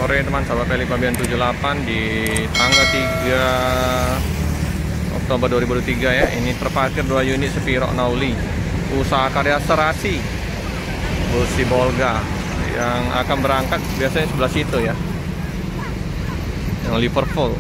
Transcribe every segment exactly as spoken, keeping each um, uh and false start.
sore teman sahabat Peli Pabian tujuh puluh delapan di tanggal tiga Oktober dua ribu dua puluh tiga ya. Ini terparkir dua unit Spiro Nauli usaha karya serasi bus Sibolga yang akan berangkat biasanya sebelah situ ya, yang Liverpool.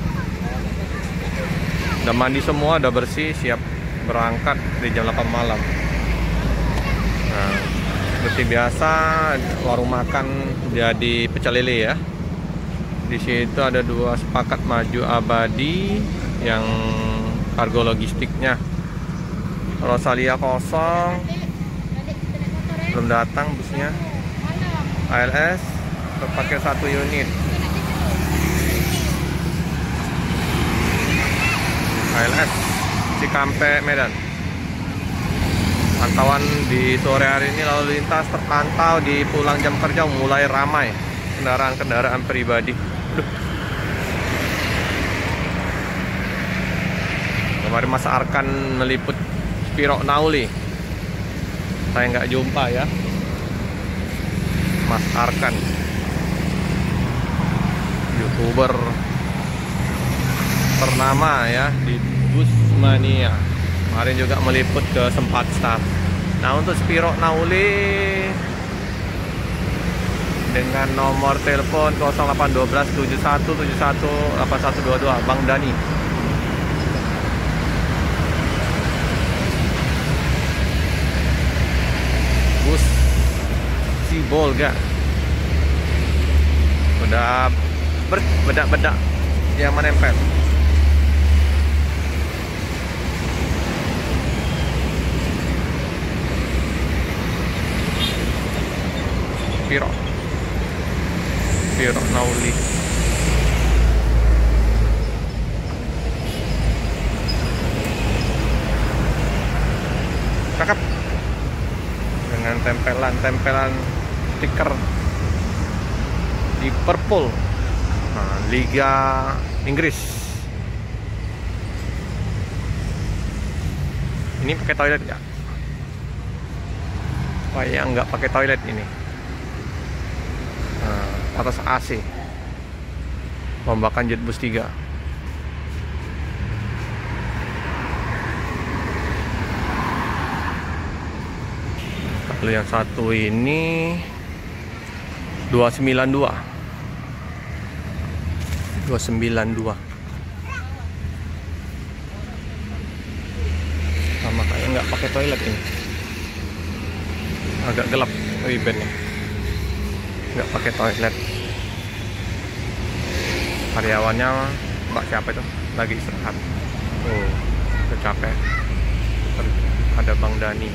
Udah mandi semua, udah bersih, siap berangkat di jam delapan malam. Nah, seperti biasa warung makan jadi pecel lele ya. Di situ ada dua sepakat maju abadi yang kargo logistiknya. Rosalia kosong, belum datang busnya. A L S terpakai satu unit. A L S Cikampek Medan. Pantauan di sore hari ini lalu lintas terpantau di pulang jam kerja mulai ramai kendaraan-kendaraan pribadi. Aduh. Kemarin Mas Arkan meliput Spiro Nauli, saya nggak jumpa ya Mas Arkan, YouTuber ternama ya di Bus Mania. Kemarin juga meliput ke Sempat Start. Nah, untuk Spiro Nauli dengan nomor telepon nol delapan satu dua tujuh satu tujuh satu delapan satu dua dua Bang Dani. Bus Sibolga udah berbedak-bedak yang menempel. Spiro Spiro Nauli. Cakep dengan tempelan-tempelan stiker Liverpool. Nah, Liga Inggris. Ini pakai toilet nggak? Kayak nggak pakai toilet ini. Nah, atas A C. Lombakan jet bus tiga. Kalau yang satu ini dua sembilan dua. dua sembilan dua. Sama kayak nggak pakai toilet ini. Agak gelap ribbonnya. Nggak pakai toilet. Karyawannya Mbak siapa itu lagi istirahat. Oh, udah capek. Ada Bang Dani.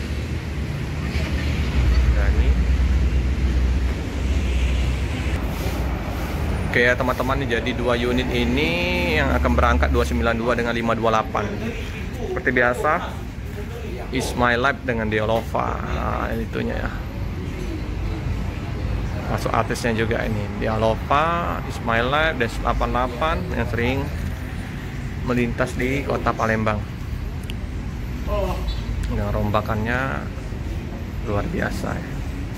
Dani. Oke ya teman-teman, jadi dua unit ini yang akan berangkat dua sembilan dua dengan lima dua delapan. Seperti biasa, Is My Life dengan Dialova. Nah, itunya ya. Masuk artisnya juga ini Dialova, Is My Life, Des delapan delapan yang sering melintas di kota Palembang. Yang rombakannya luar biasa ya.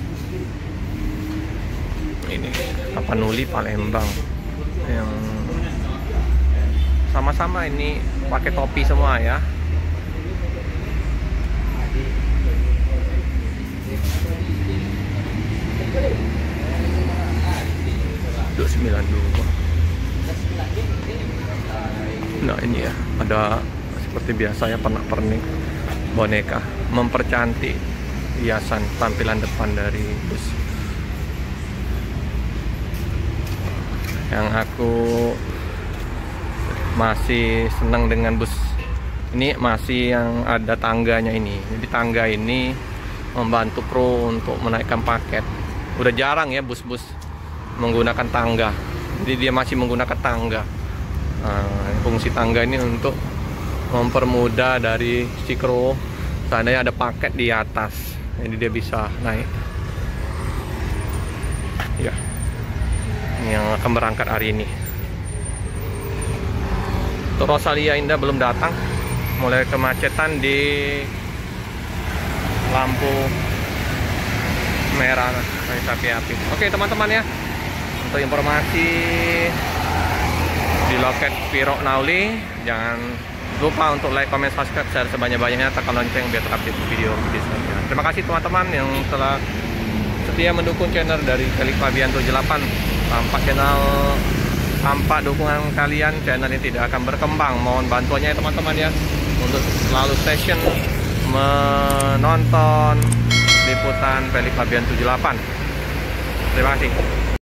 Ini Tapanuli Palembang yang sama-sama ini pakai topi semua ya. dua sembilan dua. Nah, ini ya, ada seperti biasa ya pernak-pernik boneka mempercantik hiasan tampilan depan dari bus. Yang aku masih senang dengan bus ini masih yang ada tangganya ini. Jadi tangga ini membantu kru untuk menaikkan paket. Udah jarang ya bus-bus menggunakan tangga, jadi dia masih menggunakan tangga. Nah, fungsi tangga ini untuk mempermudah dari si kru seandainya ada paket di atas, jadi dia bisa naik ya. Ini yang akan berangkat hari ini. Untuk Rosalia Indah belum datang, mulai kemacetan di lampu merah kereta api. Oke teman-teman ya, Untuk informasi di loket Viro Nauli, jangan lupa untuk like, comment, subscribe, share sebanyak-banyaknya, tekan lonceng biar terupdate video video selanjutnya. Terima kasih teman-teman yang telah setia mendukung channel dari Felix Fabian tujuh delapan. Tanpa channel tanpa dukungan kalian, channel ini tidak akan berkembang. Mohon bantuannya ya teman-teman ya, untuk selalu station menonton liputan Felix Fabian tujuh delapan. Terima kasih.